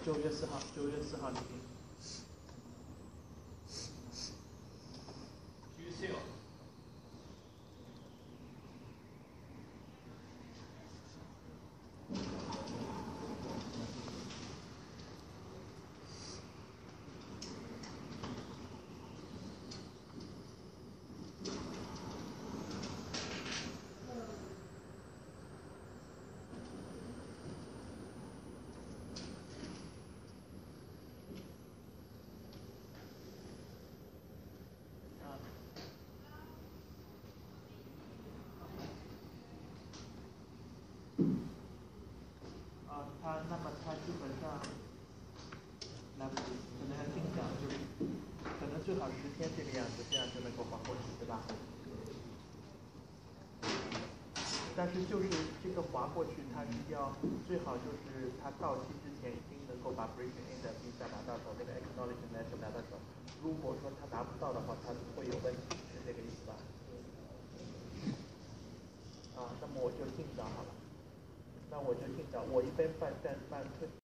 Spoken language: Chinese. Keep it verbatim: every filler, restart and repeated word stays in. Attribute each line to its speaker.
Speaker 1: 九月四号，九月四号你听。
Speaker 2: 九月四号。
Speaker 1: 啊，他那么他基本上来不及，可能要定档，就是可能最好十天这个样子，这样就能够划过去，对吧？但是就是这个划过去，它是要最好就是它到期之前已经能够把 briefing in 的 visa 拿到手，那个 acknowledgement letter 拿到手。如果说他拿不到的话，他会有问题，是这个意思吧？啊，那么我就定档好了。那我就定档，我一般办办办退。